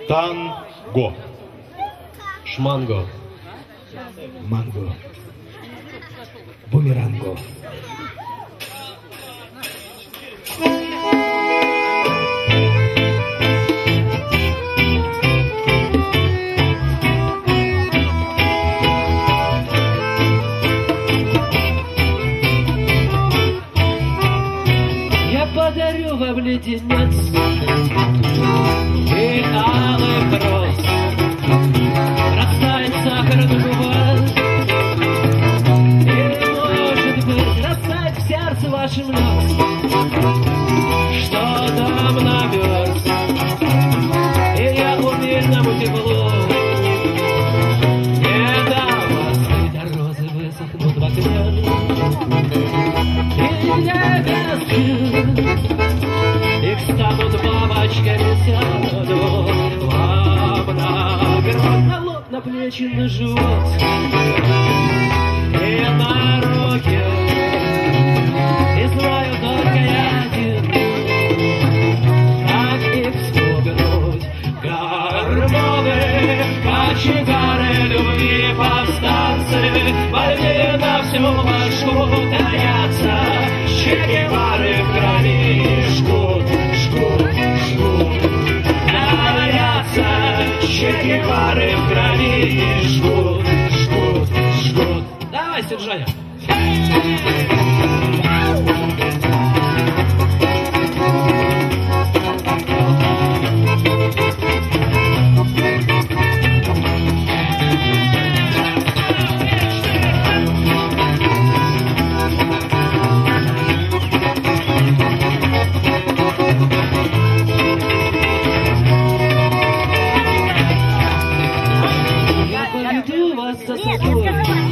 Танго. Шманго. Манго. Бумеранго. Я подарю вам леденец и алых роз, растает сахар на губах, и, может быть, растает в сердце вашем лед, что там намерз, и я умильному теплу не дам остыть, а розы высохнут в окне, и небески их станут бабочками, сяду вам на грудь, на лоб, на плечи, на живот и на руки. И знаю только я один, как их вспугнуть. Гормоны, кочегары, любви, повстанцы, больные на всю башку таятся, Че Гевары в крови жгут, жгут, жгут. Таятся, Че Гевары в крови жгут, жгут, жгут. Давай, Сержаня. За собой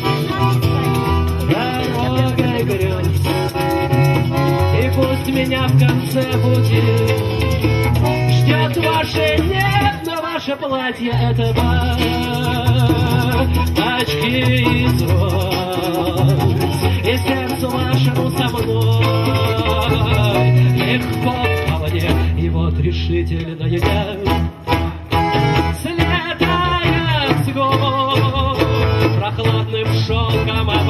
дорогой грез, и пусть меня в конце пути ждет ваше нет, но ваше платье это очки из роз, и сердцу вашему со мной легко вполне, и вот решительно я слетает с губ прохладным шелком